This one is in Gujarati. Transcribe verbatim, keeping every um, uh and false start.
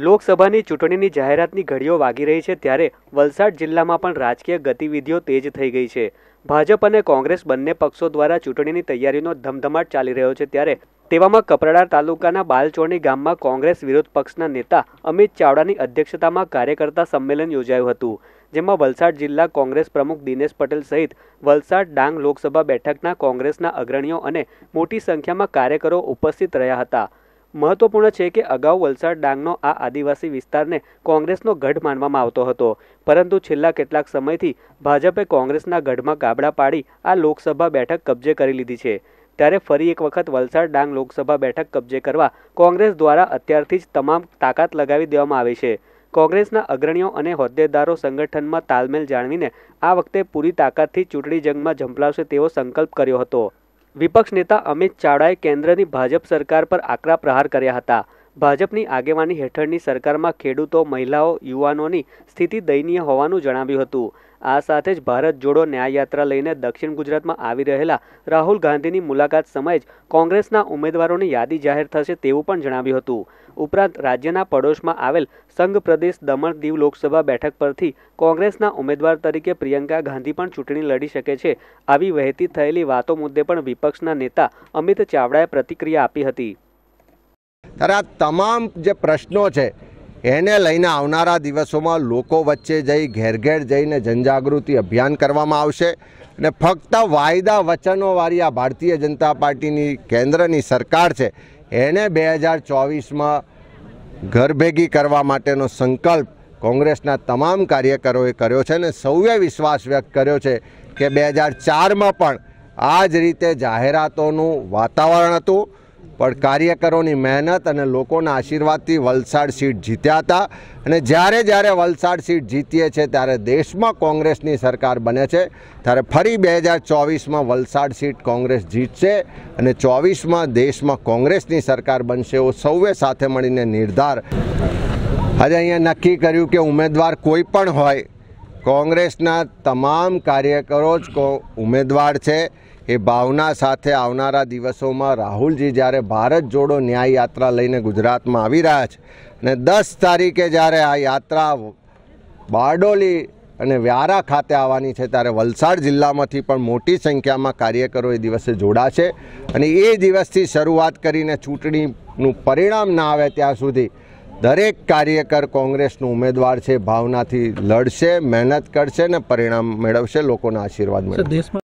લોકસભાની ચૂંટણીની જાહેરાતની ઘડીઓ વાગી રહી છે ત્યારે વલસાડ જિલ્લામાં પણ રાજકીય ગતિવિધિઓ તેજ થઈ ગઈ છે। ભાજપ અને કોંગ્રેસ બંને પક્ષો દ્વારા ચૂંટણીની તૈયારીનો ધમધમાટ ચાલી રહ્યો છે ત્યારે તેવામાં કપરાડા તાલુકાના બાલચોણી ગામમાં કોંગ્રેસ વિરોધ પક્ષના નેતા અમિત ચાવડાની અધ્યક્ષતામાં કાર્યકર્તા સંમેલન યોજાયું હતું, જેમાં વલસાડ જિલ્લા કોંગ્રેસ પ્રમુખ દિનેશ પટેલ સહિત વલસાડ ડાંગ લોકસભા બેઠકના કોંગ્રેસના અગ્રણીઓ અને મોટી સંખ્યામાં કાર્યકરો ઉપસ્થિત રહ્યા હતા। મહત્વપૂર્ણ છે કે અગાઉ વલસાડ ડાંગનો આ આદિવાસી વિસ્તારને કોંગ્રેસનો ગઢ માનવામાં આવતો હતો, પરંતુ છેલ્લા કેટલાક સમયથી ભાજપે કોંગ્રેસના ગઢમાં ગાબડા પાડી આ લોકસભા બેઠક કબજે કરી લીધી છે। ત્યારે ફરી એક વખત વલસાડ ડાંગ લોકસભા બેઠક કબજે કરવા કોંગ્રેસ દ્વારા અત્યારથી જ તમામ તાકાત લગાવી દેવામાં આવી છે। કોંગ્રેસના અગ્રણીઓ અને હોદ્દેદારો સંગઠનમાં તાલમેલ જાળવીને આ વખતે પૂરી તાકાતથી ચૂંટણી જંગમાં ઝંપલાવશે તેવો સંકલ્પ કર્યો હતો। વિપક્ષ નેતા અમિત ચાવડાએ કેન્દ્રની ભાજપ સરકાર પર આકરા પ્રહાર કર્યા હતા। ભાજપની આગેવાની હેઠળની સરકારમાં ખેડૂતો, મહિલાઓ, યુવાનોની સ્થિતિ દયનીય હોવાનું જણાવ્યું હતું। આ સાથે જ ભારત જોડો ન્યાય યાત્રા લઈને દક્ષિણ ગુજરાતમાં આવી રહેલા રાહુલ ગાંધીની મુલાકાત સમયે જ કોંગ્રેસના ઉમેદવારોની યાદી જાહેર થશે તેવું પણ જણાવ્યું હતું। ઉપરાંત રાજ્યના પડોશમાં આવેલ સંઘ પ્રદેશ દમણ દીવ લોકસભા બેઠક પરથી કોંગ્રેસના ઉમેદવાર તરીકે પ્રિયંકા ગાંધી પણ ચૂંટણી લડી શકે છે, આવી વહેતી થયેલી વાતો મુદ્દે પણ વિપક્ષના નેતા અમિત ચાવડાએ પ્રતિક્રિયા આપી હતી। ત્યારે આ તમામ જે પ્રશ્નો છે એને લઈને આવનારા દિવસોમાં લોકો વચ્ચે જઈ ઘેર ઘેર જઈને જનજાગૃતિ અભિયાન કરવામાં આવશે અને ફક્ત વાયદા વચનોવાળી આ ભારતીય જનતા પાર્ટીની કેન્દ્રની સરકાર છે એને બે હજાર ચોવીસમાં ઘર ભેગી કરવા માટેનો સંકલ્પ કોંગ્રેસના તમામ કાર્યકરોએ કર્યો છે અને સૌએ વિશ્વાસ વ્યક્ત કર્યો છે કે બે હજાર ચારમાં પણ આ જ રીતે જાહેરાતોનું વાતાવરણ હતું, પણ કાર્યકરોની મહેનત અને લોકોના આશીર્વાદથી વલસાડ સીટ જીત્યા હતા અને જ્યારે જ્યારે વલસાડ સીટ જીતીએ છે ત્યારે દેશમાં કોંગ્રેસની સરકાર બને છે। ત્યારે ફરી બે હજાર ચોવીસમાં વલસાડ સીટ કોંગ્રેસ જીતશે અને ચોવીસમાં દેશમાં કોંગ્રેસની સરકાર બનશે એવો સૌએ સાથે મળીને નિર્ધાર આજે અહીંયા નક્કી કર્યું કે ઉમેદવાર કોઈ પણ હોય, કોંગ્રેસના તમામ કાર્યકરો જ ઉમેદવાર છે। એ ભાવના સાથે આવનારા દિવસોમાં રાહુલજી જ્યારે ભારત જોડો ન્યાય યાત્રા લઈને ગુજરાતમાં આવી રહ્યા છે અને દસ તારીખે જ્યારે આ યાત્રા બારડોલી અને વ્યારા ખાતે આવવાની છે ત્યારે વલસાડ જિલ્લામાંથી પણ મોટી સંખ્યામાં કાર્યકરો એ દિવસે જોડાશે અને એ દિવસથી શરૂઆત કરીને ચૂંટણીનું પરિણામ ના આવે ત્યાં સુધી દરેક કાર્યકર કોંગ્રેસનો ઉમેદવાર છે ભાવનાથી લડશે, મહેનત કરશે ને પરિણામ મેળવશે, લોકોના આશીર્વાદ મેળવશે।